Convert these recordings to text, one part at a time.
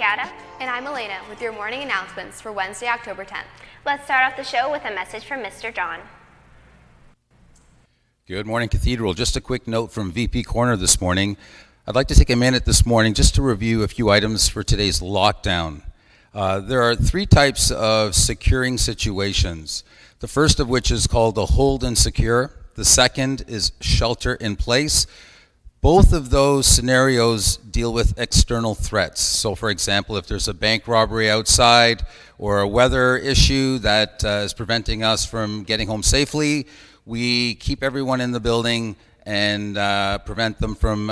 Kiara. And I'm Elena with your morning announcements for Wednesday, October 10th. Let's start off the show with a message from Mr. John. Good morning, Cathedral. Just a quick note from VP Corner this morning. I'd like to take a minute this morning just to review a few items for today's lockdown. There are three types of securing situations. The first of which is called a hold and secure. The second is shelter in place. Both of those scenarios deal with external threats. So for example, if there's a bank robbery outside or a weather issue that is preventing us from getting home safely, we keep everyone in the building and prevent them from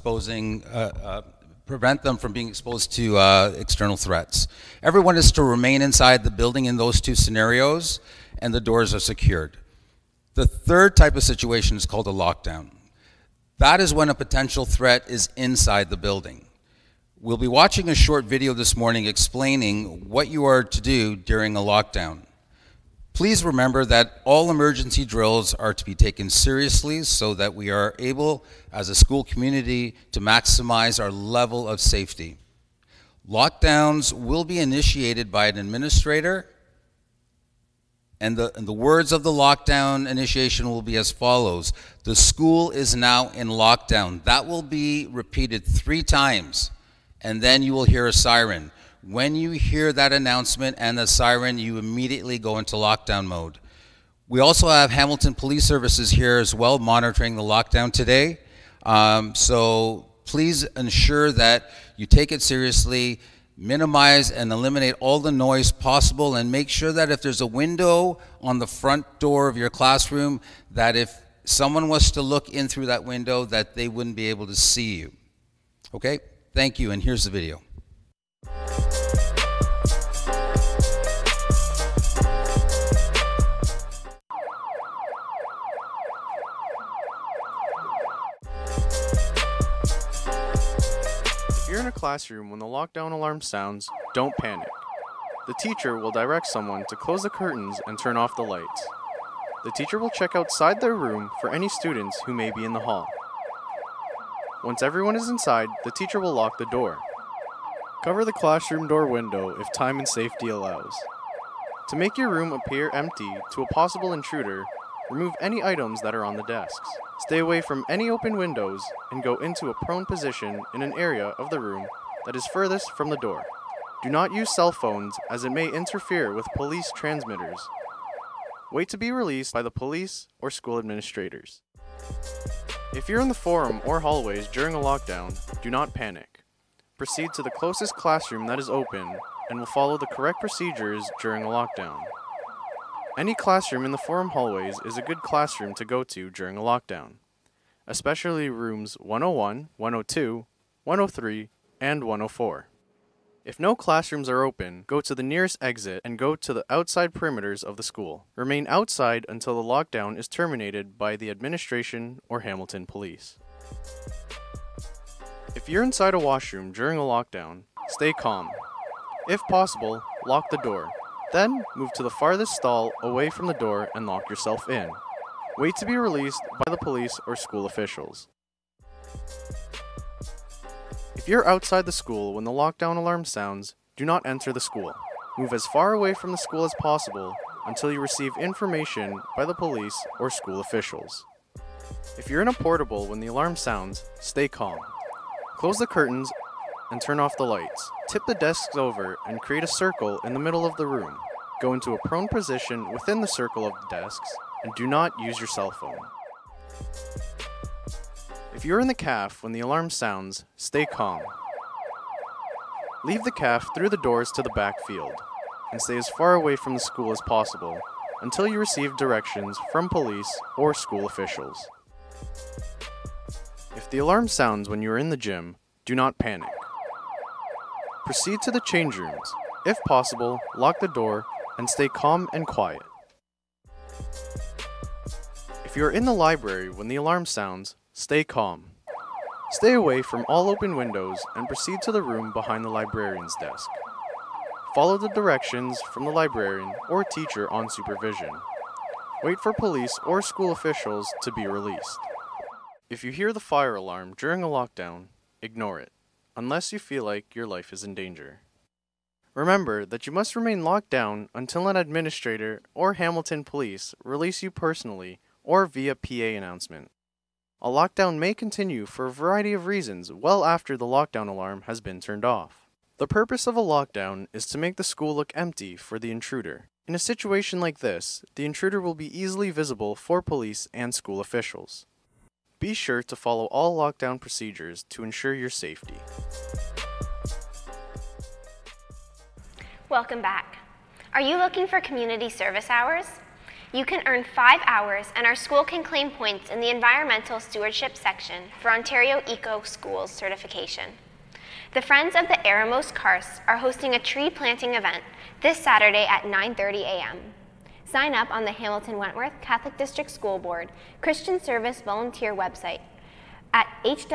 being exposed to external threats. Everyone is to remain inside the building in those two scenarios, and the doors are secured. The third type of situation is called a lockdown. That is when a potential threat is inside the building. We'll be watching a short video this morning explaining what you are to do during a lockdown. Please remember that all emergency drills are to be taken seriously so that we are able, as a school community, to maximize our level of safety. Lockdowns will be initiated by an administrator, and the words of the lockdown initiation will be as follows. The school is now in lockdown. That will be repeated 3 times, and then you will hear a siren. When you hear that announcement and the siren, you immediately go into lockdown mode. We also have Hamilton Police Services here as well, monitoring the lockdown today. So please ensure that you take it seriously, minimize and eliminate all the noise possible, and make sure that if there's a window on the front door of your classroom, that if someone was to look in through that window, that they wouldn't be able to see you. Okay, thank you, and here's the video. If you're in a classroom when the lockdown alarm sounds, don't panic. The teacher will direct someone to close the curtains and turn off the lights. The teacher will check outside their room for any students who may be in the hall. Once everyone is inside, the teacher will lock the door. Cover the classroom door window if time and safety allows. To make your room appear empty to a possible intruder, remove any items that are on the desks. Stay away from any open windows and go into a prone position in an area of the room that is furthest from the door. Do not use cell phones as it may interfere with police transmitters. Wait to be released by the police or school administrators. If you're in the forum or hallways during a lockdown, do not panic. Proceed to the closest classroom that is open and will follow the correct procedures during a lockdown. Any classroom in the forum hallways is a good classroom to go to during a lockdown, especially rooms 101, 102, 103, and 104. If no classrooms are open, go to the nearest exit and go to the outside perimeters of the school. Remain outside until the lockdown is terminated by the administration or Hamilton Police. If you're inside a washroom during a lockdown, stay calm. If possible, lock the door. Then, move to the farthest stall away from the door and lock yourself in. Wait to be released by the police or school officials. If you're outside the school when the lockdown alarm sounds, do not enter the school. Move as far away from the school as possible until you receive information by the police or school officials. If you're in a portable when the alarm sounds, stay calm. Close the curtains and turn off the lights. Tip the desks over and create a circle in the middle of the room. Go into a prone position within the circle of the desks and do not use your cell phone. If you're in the caf when the alarm sounds, stay calm. Leave the caf through the doors to the back field and stay as far away from the school as possible until you receive directions from police or school officials. If the alarm sounds when you are in the gym, do not panic. Proceed to the change rooms. If possible, lock the door and stay calm and quiet. If you are in the library when the alarm sounds, stay calm. Stay away from all open windows and proceed to the room behind the librarian's desk. Follow the directions from the librarian or teacher on supervision. Wait for police or school officials to be released. If you hear the fire alarm during a lockdown, ignore it, unless you feel like your life is in danger. Remember that you must remain locked down until an administrator or Hamilton Police release you personally or via PA announcement. A lockdown may continue for a variety of reasons well after the lockdown alarm has been turned off. The purpose of a lockdown is to make the school look empty for the intruder. In a situation like this, the intruder will be easily visible for police and school officials. Be sure to follow all lockdown procedures to ensure your safety. Welcome back. Are you looking for community service hours? You can earn 5 hours and our school can claim points in the Environmental Stewardship section for Ontario Eco Schools certification. The Friends of the Eremos Karsts are hosting a tree planting event this Saturday at 9:30 a.m. Sign up on the Hamilton Wentworth Catholic District School Board Christian Service Volunteer website at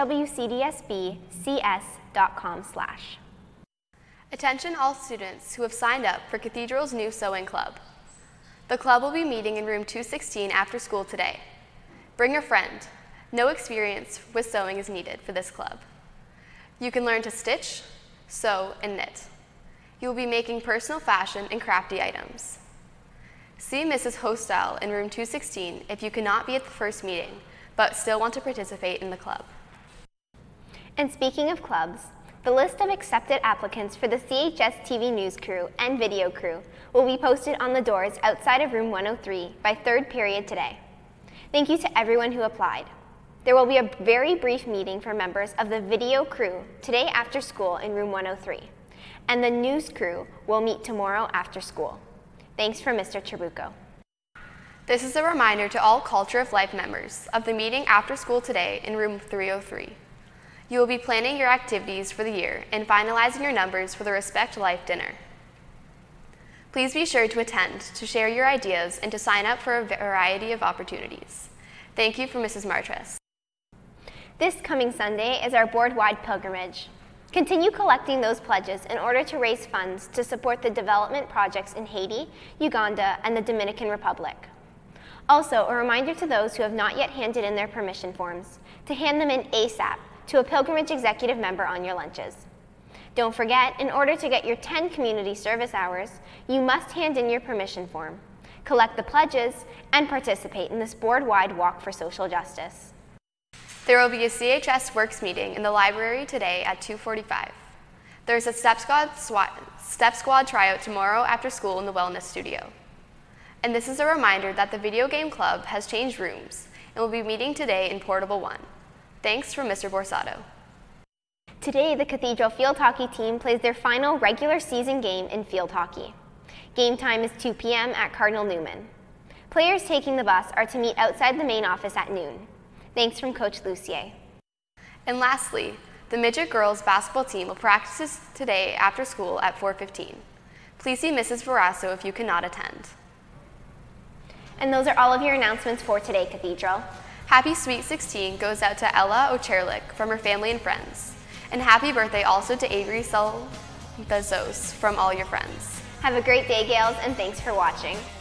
hwcdsbcs.com/. Attention all students who have signed up for Cathedral's new sewing club. The club will be meeting in room 216 after school today. Bring a friend. No experience with sewing is needed for this club. You can learn to stitch, sew, and knit. You will be making personal fashion and crafty items. See Mrs. Hostel in room 216 if you cannot be at the first meeting, but still want to participate in the club. And speaking of clubs, the list of accepted applicants for the CHSTV News crew and video crew will be posted on the doors outside of room 103 by third period today. Thank you to everyone who applied. There will be a very brief meeting for members of the video crew today after school in room 103, and the news crew will meet tomorrow after school. Thanks for Mr. Trabucco. This is a reminder to all Culture of Life members of the meeting after school today in room 303. You will be planning your activities for the year and finalizing your numbers for the Respect Life dinner. Please be sure to attend to share your ideas and to sign up for a variety of opportunities. Thank you for Mrs. Martres. This coming Sunday is our board-wide pilgrimage. Continue collecting those pledges in order to raise funds to support the development projects in Haiti, Uganda, and the Dominican Republic. Also, a reminder to those who have not yet handed in their permission forms to hand them in ASAP to a pilgrimage executive member on your lunches. Don't forget, in order to get your 10 community service hours, you must hand in your permission form, collect the pledges, and participate in this board-wide walk for social justice. There will be a CHS Works meeting in the library today at 2:45. There is a Step Squad tryout tomorrow after school in the Wellness Studio. And this is a reminder that the Video Game Club has changed rooms and will be meeting today in Portable 1. Thanks from Mr. Borsato. Today, the Cathedral Field Hockey team plays their final regular season game in field hockey. Game time is 2 p.m. at Cardinal Newman. Players taking the bus are to meet outside the main office at noon. Thanks from Coach Lucier. And lastly, the midget girls basketball team will practice today after school at 4:15. Please see Mrs. Verasso if you cannot attend. And those are all of your announcements for today, Cathedral. Happy Sweet 16 goes out to Ella Ocherlik from her family and friends. And happy birthday also to Avery Bezos from all your friends. Have a great day, Gales, and thanks for watching.